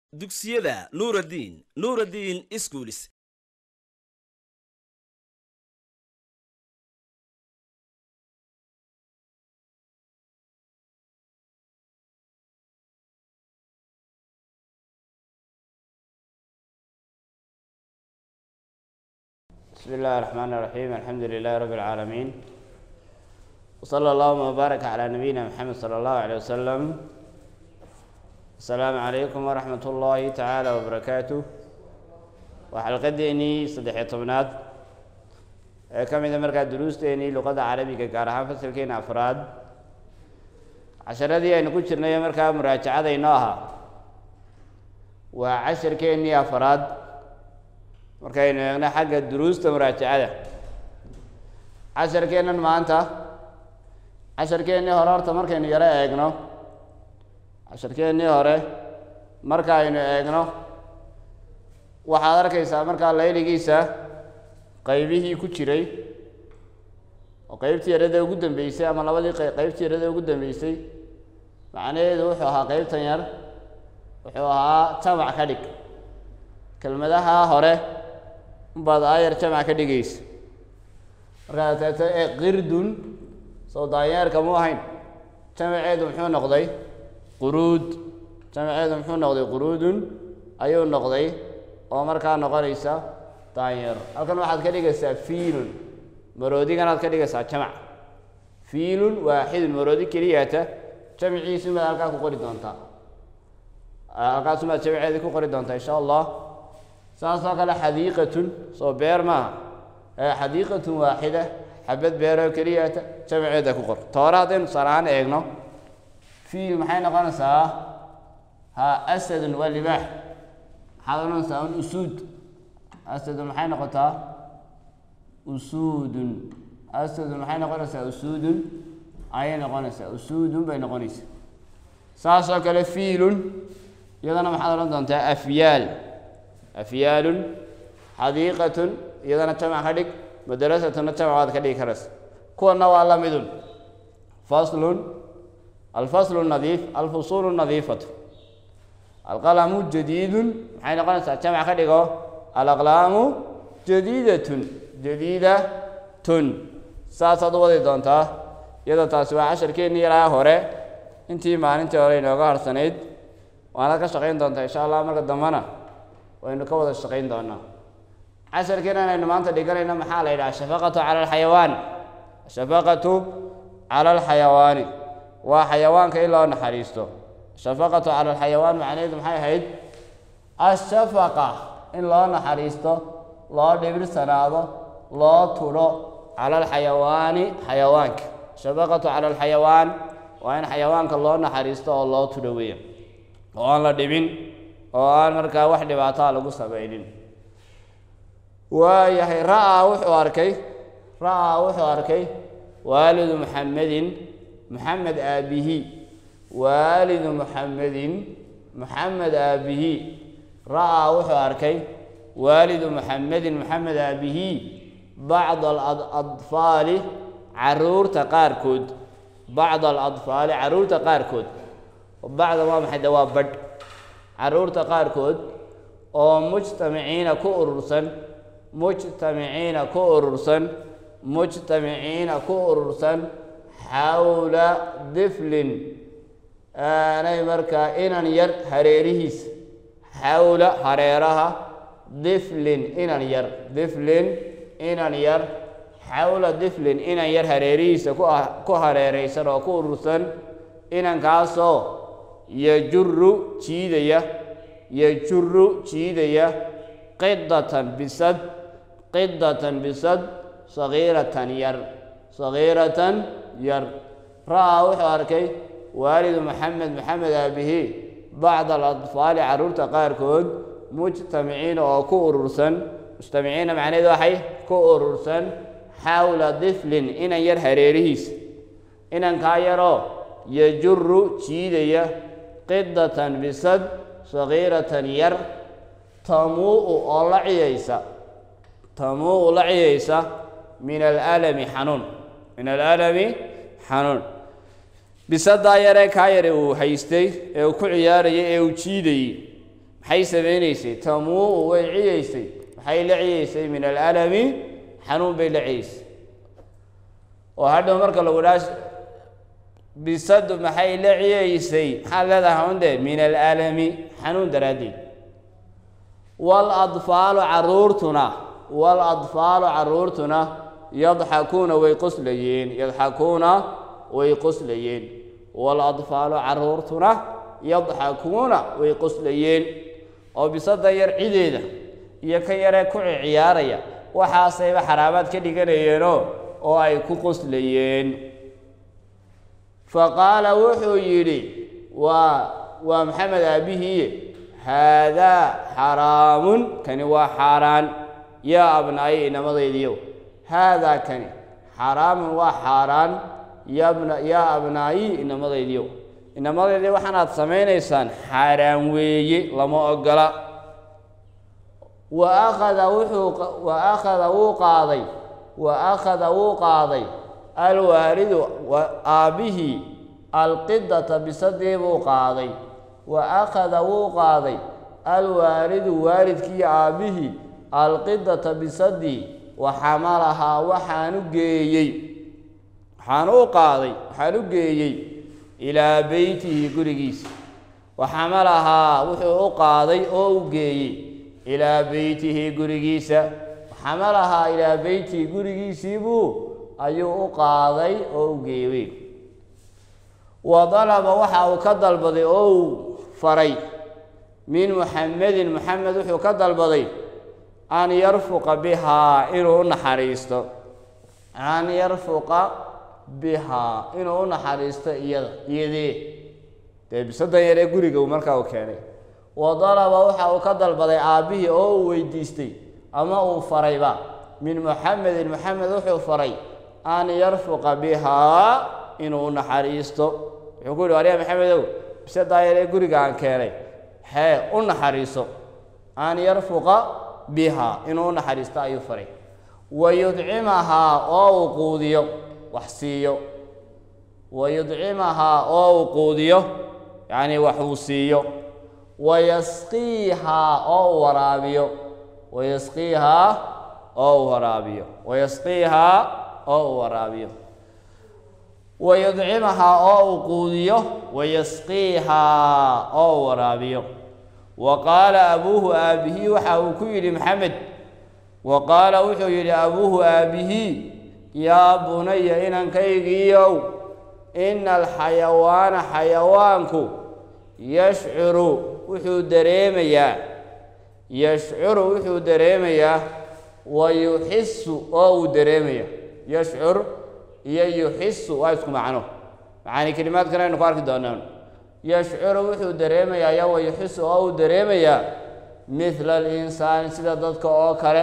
dugsiyada Nuruddin Schools. بسم الله الرحمن الرحيم. الحمد لله رب العالمين، وصلى الله وبارك على نبينا محمد صلى الله عليه وسلم. السلام عليكم ورحمة الله تعالى وبركاته. وحلقتني صديحة طبنات كم إذا مركز دروستني لغة عربية كارها فصل أفراد عشرة دي نقول شرنا يا مركز مراجعة ديناها وعشر كيني أفراد markaynu xagga duruusta muraajacada casharkeenan maanta casharkeenii hore horta markaynu yara eegno casharkeenii hore markaynu eegno waxaad arkaysaa markaa layligiisa qaybihii ku jiray oo qaybtii yarada ugu dambeysay ama labadii qaybtii yarada ugu dambeysay macnaheedu wuxuu ahaa qaybtan yar wuxuu ahaa jamac ka dhig kelmadaha hore بعض آير جمع كديجيس رأيت قردون صداير كموهين جمع عيدهم حون نقضي قرود جمع عيدهم حون نقضي قرود أيون نقضي ومر كان نقريسا طاير أكن واحد كديجيس فيل مرودي كانت كديجيس جمع فيل واحد مرودي كرياته جمع عيسى ما ألقاه كقريدونتا ألقاه سمع جمع عيد كقريدونتا إن شاء الله. ساسا قال حديقة صبير ما حديقة واحدة حبت بيرة كريات جمع يدك وقر توراتين صرعان إيجنا في محين قنصة ها أسد واللباح هذا ننسى أسود أسد محين قطع أسود أسد محين قنصة أسود أين قنصة أسود بين قنيس ساسا قال فيل يدنا محاضرة دانتا أفيال أفيال حديقة إذا نجمع خليك مدرسة نجمع هذا خليك خرس كون نوع الله مدن فصل الفصل النظيف الفصول النظيفة القلم جديد حين قلنا سأجمع خليك الأقلام جديدة ساسة دوادي دونتا إذا تسوى 10 كيني راه هوري انتي ما انتي هوري نوغا هرسانيد وانا كشغين دونتا إن شاء الله مركز دمانا وإنه كوضع الشقين دونا عسر كنا إنه ما أنت دقرينا محالة إلى الشفقة على الحيوان الشفقة على الحيوان وحيوان كإلا نحريسته الشفقة على الحيوان معناه محاي هيد الشفقة إن لا نحريسته لا دبر سناده لا ترى على الحيوان حيوانك الشفقة على الحيوان وإن حيوانك الله نحريسته الله ترويه وأن لا دبين وأنا مركا واحد بعطاه لقو سبعين ويحي رأى وحو أركي والد محمد أبيه والد محمد أبيه رأى وحو أركي والد محمد أبيه بعض الأطفال عرور تقاركود بعض الأطفال عرور تقاركود وبعض ما محدوا بد عرور تقاركود أو مجتمعين كورسا حول طفل أنا مركا إن ير هريرهيس حول هريرها طفل إن ير حول طفل إن ير هريرهيس كو هريرهيس أو كورسا إن كاسو يجر تشيدية قدة بسد صغيرة ير رأى وحاركي والد محمد أبيه بعض الأطفال عرور تقاركود مجتمعين أو مجتمعين معناه ذو حي كورسا حول طفل إن ير هريرهيس إن كايرو يجر تشيدية قدة بسد صغيرة ير تموء لعيسى من الألم حنون بسد يرى كاير وحيستي وكعياري وتشيدي maxay samaynaysay tamuu way ciyaysay maxay la ciyaysay min al'alami xanuun bay la ciyaysay oo hadhow marka lagu dhaas bisadu maxay la ciyaysay maxaa leedahay hunde min al'alami xanuun daraaddeed waladfaalu caruurtuna yadxakuuna way qoslayeen waladfaalu caruurtuna yadxakuuna way qoslayeen oo bisada yar cideeda iyo ka yaree ku ciyaaraya waxaasayba xaraabaad ka dhiganayeenoo oo ay ku qoslayeen faqaala wuxuu yidhi waa maxamed aabihiiye haadaa xaraamun kani waa xaaraan yaa abnaayi inamadaydiyow haadaa kani xaraamun waa xaaraan yaa abnaayi inamadaydiyow inamadaydi waxaanaad samaynaysaan xaaraan weeye lama ogola wa akhada wuu qaaday alwaalidu aabbihii alqidata bisadii buu qaaday wa akhada wuu qaaday alwaalidu waalidkii aabbihii alqidata bisadii waxamalahaa waxaan u geeyey ilaa beytihi gurigiisa waxamalahaa wuxuu u qaaday oo u geeyey ilaa beytihi gurigiisa waxamalahaa ilaa beytihi gurigiisiibuu ayuu u qaaday oo u geeyey wa dalaba waxa uu ka dalbaday oo uu faray min muxamedin muxamed wuxuu ka dalbaday an yarfuqa bihaa inuu u naxariisto iyadee dee bisadan yaree guriga markaa uu keenay wa dalaba waxa uu ka dalbaday aabbihii oo uu weydiistay ama uu farayba min muxamedin muxamed wuxuu faray an yarfuqa bihaa inuu u naxariisto wuxuu ku yidhi waryaa maxamedow bisadaa yaree guriga aan keenay u naxariiso an yarfuqa bihaa inuu u naxariisto ayuu faray wayudcimahaa oo uu quudiyo wax siiyo yacni wax uu siiyo wayasqiihaa oo uu waraabiyo wayudcimahaa oo uu quudiyo wayasqiihaa oo uu waraabiyo wa qaala abuuhu aabihii waxa uu ku yidhi maxamed wa qaala wuxuu yidhi abuuhu aabihii yaa bunaya inankaygiiyow ina alxayawaana xayawaanku yashcuru wuxuu dareemayaa wa yuxisu oo uu dareemaya yashcur iyo yuxisu waa isku macno macaani kelimaadkan aynu ku arki doonaan yashcuru wuxuu dareemayaa iyo wa yuxisu oo uu dareemayaa mithla alinsaani sida dadka oo kale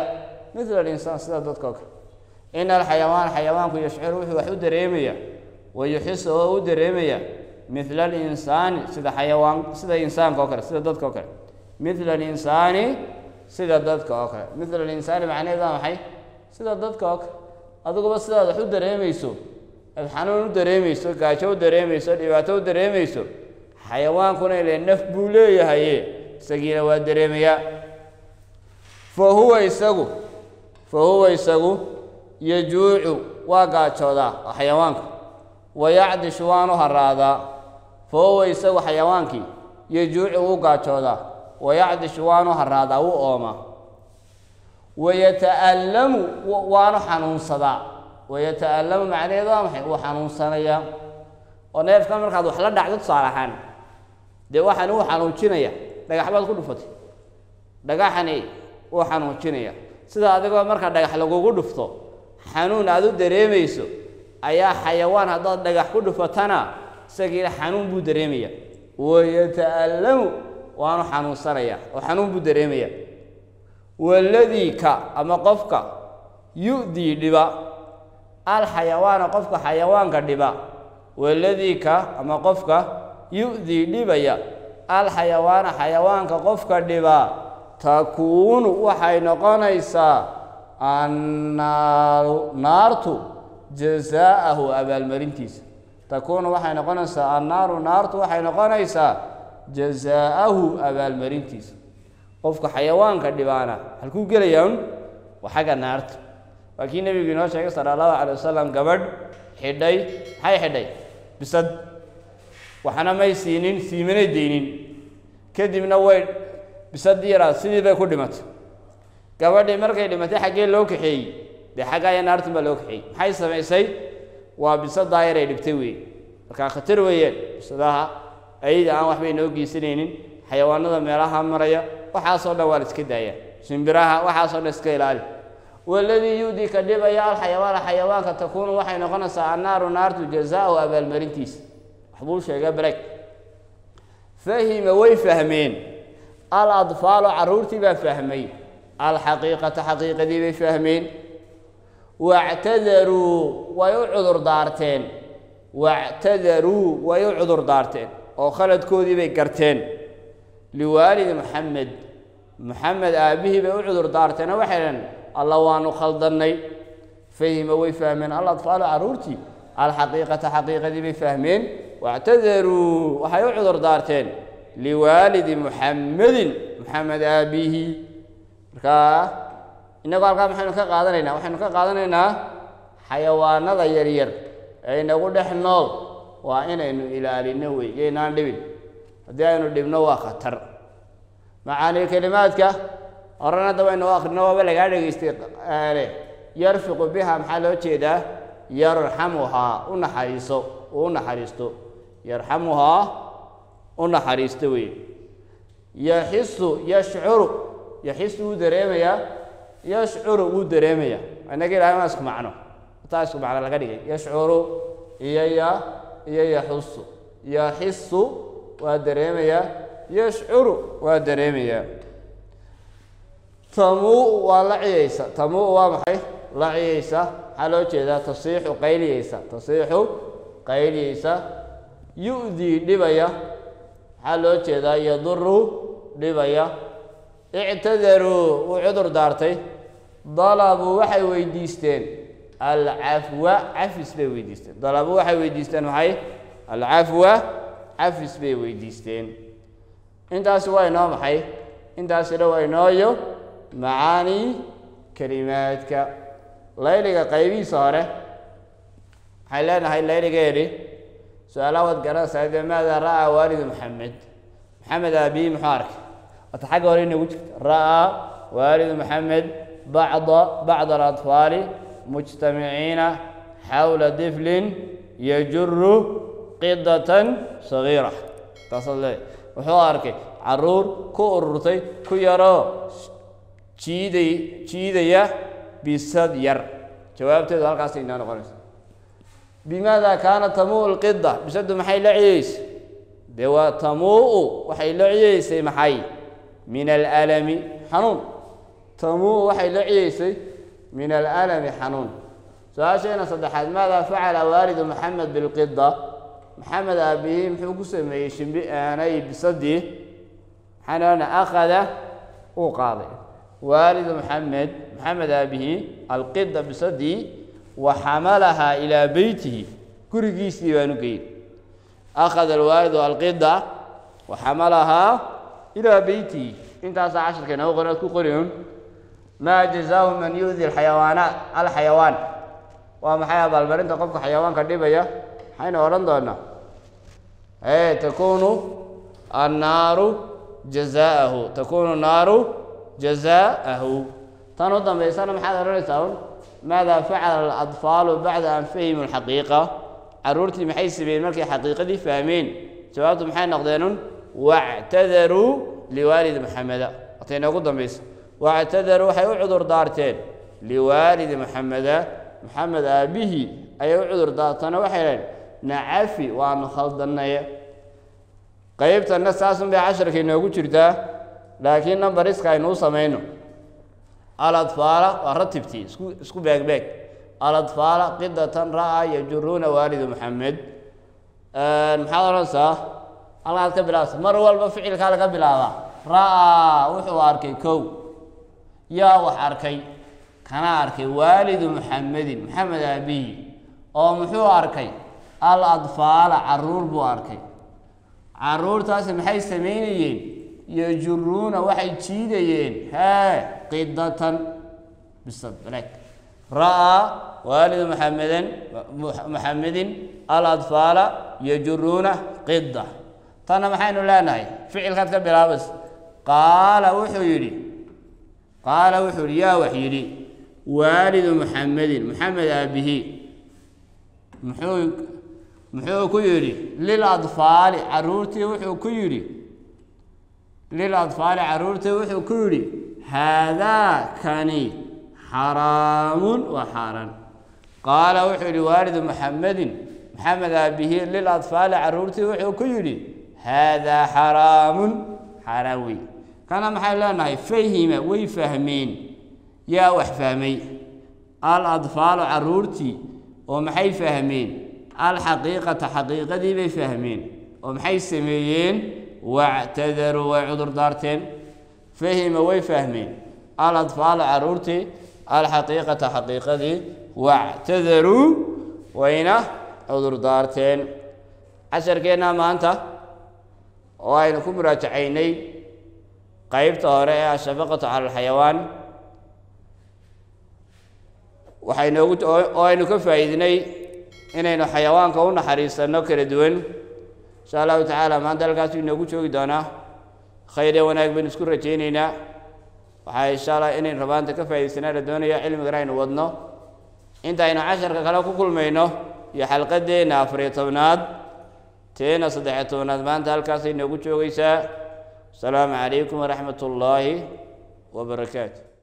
ina alxayawaan xayawaanku yashcuru wuxuu wax u dareemayaa wa yuxisu oo u dareemayaa mithla alinsaani sida insaanka oo kale sida dadka oo kale mithla alinsaani sida dadka oo kale mithla alinsaani macnaheedu waa maxay sida dadka oo kale adiguba sidaad wax u dareemayso aad xanuun u dareemayso gaajo u dareemayso dhibaato u dareemayso xayawaankuna ile naf buu leeyahaye isagiina waa dareemayaa fa huwa isagu yajuucu waa gaajoodaa xayawaanka wayacdishu waanu haraadaa fa huwa isagu xayawaankii yajuucu wuu gaajoodaa wayacdishu waanu haraadaa wuu oomaa wayata'allamu waanu xanuunsadaa wayata'allamu macnaheedu waa maxay wuu xanuunsanayaa oo neefkan markaad wax la dhacdo tusaale ahaan dee waxaan uu xanuujinaya dhagax baad ku dhufatay dhagaxani uu xanuujinaya sida adigoo marka dhagax lagugu dhufto xanuun aad u dareemayso ayaa xayawaan haddaad dhagax ku dhufatana isagiina xanuun buu dareemaya wayata'allamu waanu xanuunsanaya oo xanuun buu dareemaya waladii ka ama qofka yu'dii dhiba alxayawaana qofka xayawaanka dhiba waladii ka ama qofka yu'dii dhibaya alxayawaana xayawaanka qofka dhiba takuunu waxay noqonaysaa annaaru naartu jazaa'ahu abaalmarintiisa takuunu waxay noqonaysaa annaaru naartu waxay noqonaysaa jazaa'ahu abaalmarintiisa qofka xayawaanka dhibaana halkuu gelayaan waxaga naarta waakii nabigu inoo sheegay sallallahu alayhi wasallam gabadh xidhay maxay xidhay bisad waxana may siinin siimanay deynin kadibna way bisadii yaraa sidii bay ku dhimatay gabadhii markay dhimatay xaggee loo kaxeeyey dee xaggaa naarta baa loo kaxeeyey maxay samaysay waa bisadaa yar ay dhibtay weeye markaa khatar weeyaan bisadaha ayda aan waxba inoo geysanaynin xayawaanada meelaha maraya waxaasoo dhan waa la iska daayaa shimbiraha waxaasoo dhan iska ilaali waladii yuudii ka dhibaya alxayawaana xayawaanka takuunu waxay noqonaysaa annaaru naartu jazaa-u abaalmarintiisa waxbuu sheega balag fahima way fahmeen aladfaalu carruurtii baa fahmay alxaqiiqata xaqiiqadii bay fahmeen wactadaruu way u cudur daarteen wactadaruu way u cudur daarteen oo khaladkoodii bay garteen liwaalidi maxamed aabihii bay u cudur daarteen oo waxay dhaheen alla waanu khaldannay fahima way fahmeen aladfaalu carruurtii alxaqiiqata xaqiiqadii bay fahmeen wactadaruu waxay u cudur daarteen liwaalidi muxammedin maxamed aabihii markaa inagoo halkaa maxaynu ka qaadanaynaa waxaynu ka qaadanaynaa xayawaanada yaryar ee inagu dhex nool waa inaynu ilaalino wey yaynaan dhibin haddii aynu dhibno waa khatar macaani kelimaadka horena hadda waynu akrino waaba lagaa dhegaystay yarfiqu biha maxaa loo jeedaa yarxamuhaa u naxariiso uu u naxariisto yarxamuhaa u naxariisto wey yaxisu yashcuru yaxisu wuu dareemayaa yashcuru wuu dareemayaa inaga ilahay maa isku macno taa isku macno laga dhigay yashcuru iyo yaxusu yaxisu waa dareemayaa yashcuru waa dareemayaa tamuu waa la ciyaysa tamuu waa maxay la ciyaysa maxaa loo jeedaa tasiixu qayliyeysa tasiixu qayliyeysa yu'dii dhibaya maxaa loo jeedaa yaduru dhibaya ictadaruu wuu cudur daartay dalabuu waxay weydiisteen alcafwa cafis bay weydiisteen dalabuu waxay weydiisteen maxay alcafwa cafis bay weydiisteen intaasi waa inoo maxay intaasina waa inooyo macaani kelimaadka layliga qaybihiisa hore waxay leenahay layligeedhi su-aalaha waad garanaysaa dee maada ra'aa waalidu maxamed aabihi muxuu arkay wata xagga hore inagu jirta ra'aa waalidu maxamed bacda alatfaali mujtamiciina xawla diflin yajuru qidatan sagiira taasaad leedahay wuxuu arkay carruur ku ururtay ku yaroo jiidaya bisad yar jawaabteedu halkaasay inoo noqonaysa bimaada kaana tamuu lqida bisadu maxay la ciyeysay dee waa tamuu waxay la ciyeysay maxay min alalami xanuun tamuu waxay la ciyeysay min alalami xanuun su-aasheena saddexaad maada facala waalidu maxamed bilqida maxamed aabihii muxuu ku sameeyey shimbiaanay bisadii maxaan ohanaa akhada uu qaaday waalidu maxamed aabihii alqida bisadii waxamalahaa ilaa beytihi gurigiisii baanu geyn akhada alwaalidu alqida waxamalahaa ilaa beytihi intaasaa casharka inoogu qoran ku qoriun maa jazaahu man yu'di alxayawaan waa maxay abaalmarinta qofka xayawaanka dhibaya maxaynu odhan doonaa takunu annaaru jazaahu takunu naaru jazaahu tan u dambaysana maxaad odhanaysaa un maada facala aladfaalu bacda an fahimu alxaqiiqa carruurtii maxay sameeyeen markay xaqiiqadii fahmeen jawaabtu maxay noqdeenun wactadaruu liwaalidi maxameda watay inoogu dambaysa wactadaruu waxay u cudur daarteen liwaalidi maxameda maxamed aabihii ayay u cudur daartana waxay dhaheen nacafi waanu khaldannay qaybtanna saasun bay casharka inoogu jirtaa laakiin numbariska aynuu samayno aladfaala waa ratibtii isku beegbeeg aladfaala qidatan ra'aa yajuruuna waalidu maxamed maxaad odhanaysaa halkaad ka bilaabsa mar walba ficilkaa laga bilaabaa ra'aa wuxuu arkay kow yaa wax arkay kana arkay waalidu maxamedin maxamed aabihi oo muxuu arkay aladfaala carruur buu arkay carruurtaasi maxay samaynayeen يجرون وحي تشيدين ها قدة بالصدق رأى والد محمد الأطفال يجرون قدة طنا محين لا نهي فعل خدك بلابس قال وحيري يا وحيري والد محمد أبيه محو كيري للأطفال عرورتي وحو كيري هذا كاني حرام وحرام قال وحو والد محمد أبيه للأطفال عرورتي وحو كيري هذا حرام حراوي كان محلنا فهم ويفهمين يا وحفهمي الأطفال عرورتي ومحي فهمين الحقيقة حقيقة دي بيفهمين ومحي سميين واعتذروا وعذر دارتين فهم ويفهمين الأطفال عرورتي الحقيقة حقيقة دي واعتذروا وين عذر دارتين عشر كينا ما أنت وين كبرى عيني قيبت هراء الشفقة على الحيوان وحين كفايدني إننا حيوان كون حريصنا كردون إن شاء الله تعالى ما دلقات نقول شو دانا خير وناك بنشكر رجينينا وحي إن شاء الله إن ربان تكفايدنا الدنيا علم غيرين وضنا أنت إن 10 كلاكو كل مينه يا حلقة دينا فريطونات تينا صدعتونات ما دلقات نقول شو السلام عليكم ورحمة الله وبركاته.